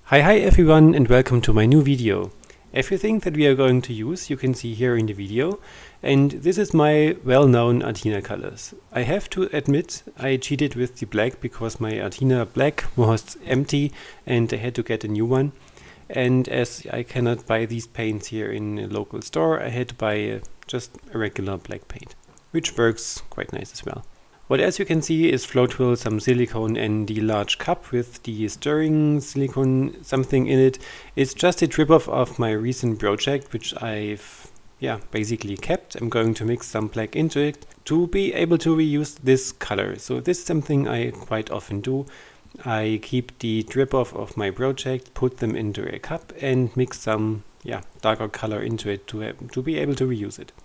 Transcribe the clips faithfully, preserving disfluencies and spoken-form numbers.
Hi hi everyone and welcome to my new video. Everything that we are going to use you can see here in the video, and this is my well-known Athena colors. I have to admit I cheated with the black because my Athena black was empty and I had to get a new one, and as I cannot buy these paints here in a local store, I had to buy uh, just a regular black paint, which works quite nice as well. What else you can see is Floetrol, some silicone and the large cup with the stirring silicone something in it. It's just a drip-off of my recent project, which I've yeah basically kept. I'm going to mix some black into it to be able to reuse this color. So this is something I quite often do. I keep the drip-off of my project, put them into a cup and mix some yeah darker color into it to, have, to be able to reuse it.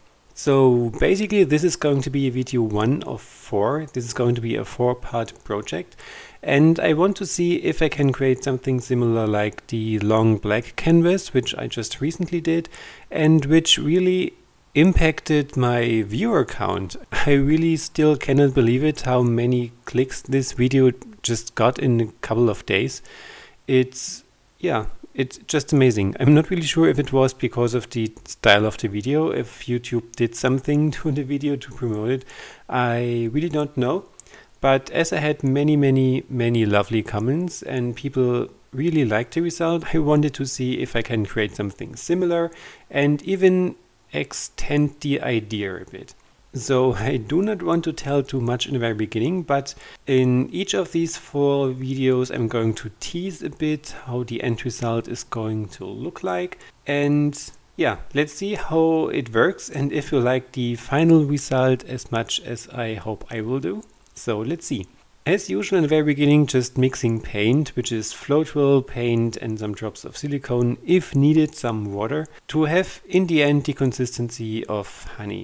So basically this is going to be video one of four. This is going to be a four part project, and I want to see if I can create something similar like the long black canvas, which I just recently did and which really impacted my viewer count. I really still cannot believe it how many clicks this video just got in a couple of days. It's yeah It's just amazing. I'm not really sure if it was because of the style of the video, if YouTube did something to the video to promote it. I really don't know. But as I had many, many, many lovely comments and people really liked the result, I wanted to see if I can create something similar and even extend the idea a bit. So I do not want to tell too much in the very beginning, but in each of these four videos I'm going to tease a bit how the end result is going to look like. And yeah, let's see how it works and if you like the final result as much as I hope I will do. So let's see. As usual in the very beginning, just mixing paint, which is Floetrol paint and some drops of silicone, if needed some water, to have in the end the consistency of honey.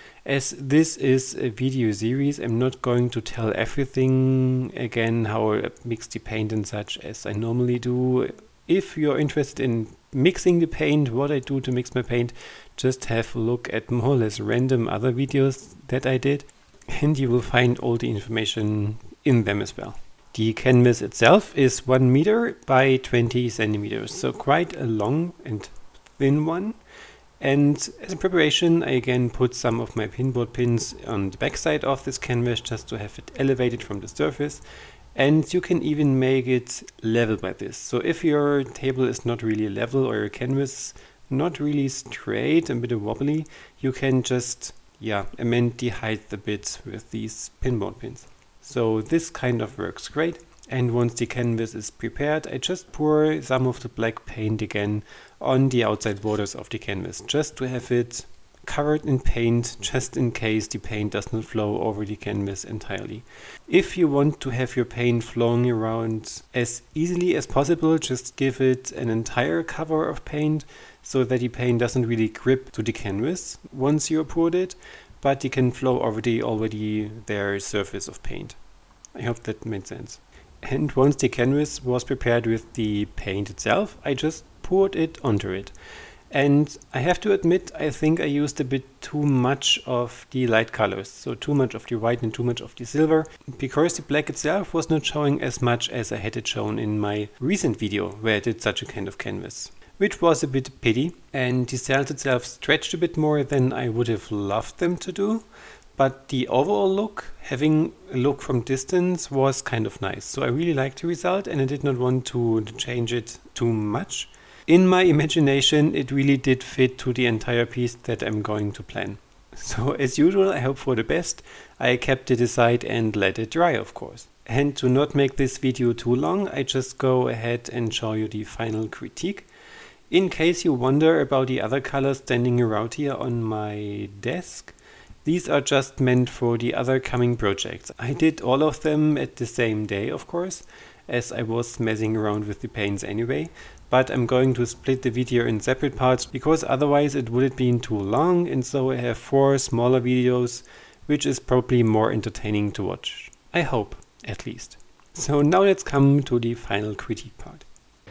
As this is a video series, I'm not going to tell everything again, how I mix the paint and such as I normally do. If you're interested in mixing the paint, what I do to mix my paint, just have a look at more or less random other videos that I did, and you will find all the information in them as well. The canvas itself is one meter by twenty centimeters, so quite a long and thin one. And as a preparation, I again put some of my pinboard pins on the backside of this canvas just to have it elevated from the surface. And you can even make it level by this. So if your table is not really level or your canvas not really straight, a bit wobbly, you can just yeah amend the height a bit with these pinboard pins. So this kind of works great. And once the canvas is prepared, I just pour some of the black paint again on the outside borders of the canvas, just to have it covered in paint, just in case the paint does not flow over the canvas entirely. If you want to have your paint flowing around as easily as possible, just give it an entire cover of paint so that the paint doesn't really grip to the canvas once you poured it, but it can flow over the already there surface of paint. I hope that made sense. And once the canvas was prepared with the paint itself, I just poured it onto it. And I have to admit, I think I used a bit too much of the light colors, so too much of the white and too much of the silver, because the black itself was not showing as much as I had it shown in my recent video where I did such a kind of canvas, which was a bit pity. And the cells itself stretched a bit more than I would have loved them to do. But the overall look, having a look from distance, was kind of nice. So I really liked the result and I did not want to change it too much. In my imagination, it really did fit to the entire piece that I'm going to plan. So as usual, I hope for the best. I kept it aside and let it dry, of course. And to not make this video too long, I just go ahead and show you the final critique. In case you wonder about the other colors standing around here on my desk, these are just meant for the other coming projects. I did all of them at the same day, of course, as I was messing around with the paints anyway, but I'm going to split the video in separate parts because otherwise it would have been too long, and so I have four smaller videos, which is probably more entertaining to watch. I hope, at least. So now let's come to the final critique part.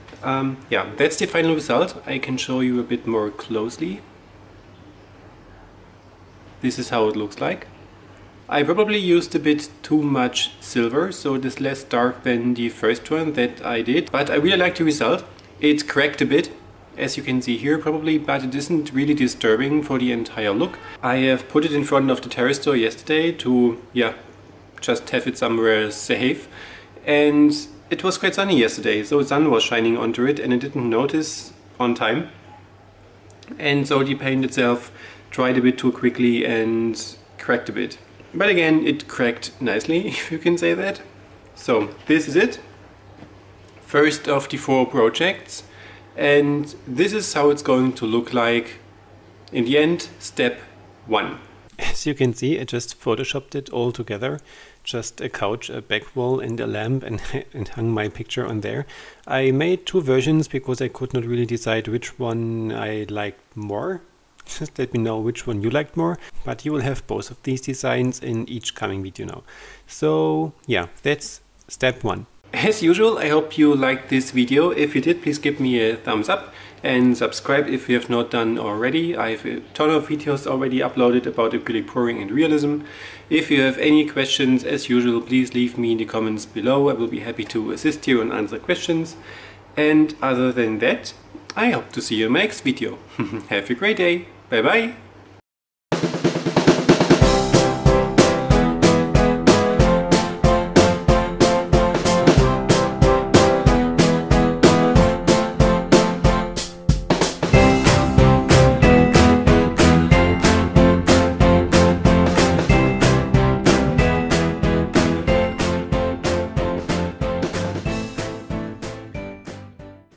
Um, yeah, that's the final result. I can show you a bit more closely. This is how it looks like. I probably used a bit too much silver, so it is less dark than the first one that I did, but I really like the result. It cracked a bit, as you can see here probably, but it isn't really disturbing for the entire look. I have put it in front of the terrace door yesterday to, yeah, just have it somewhere safe, and it was quite sunny yesterday, so the sun was shining onto it and I didn't notice on time, and so the paint itself dried a bit too quickly and cracked a bit. But again, it cracked nicely, if you can say that. So this is it, first of the four projects. And this is how it's going to look like in the end, step one. As you can see, I just photoshopped it all together. Just a couch, a back wall and a lamp, and, and hung my picture on there. I made two versions because I could not really decide which one I liked more. Just let me know which one you liked more. But you will have both of these designs in each coming video now. So yeah, that's step one. As usual, I hope you liked this video. If you did, please give me a thumbs up and subscribe if you have not done already. I have a ton of videos already uploaded about acrylic pouring and realism. If you have any questions, as usual, please leave me in the comments below. I will be happy to assist you and answer questions. And other than that, I hope to see you in my next video. Have a great day. Bye bye.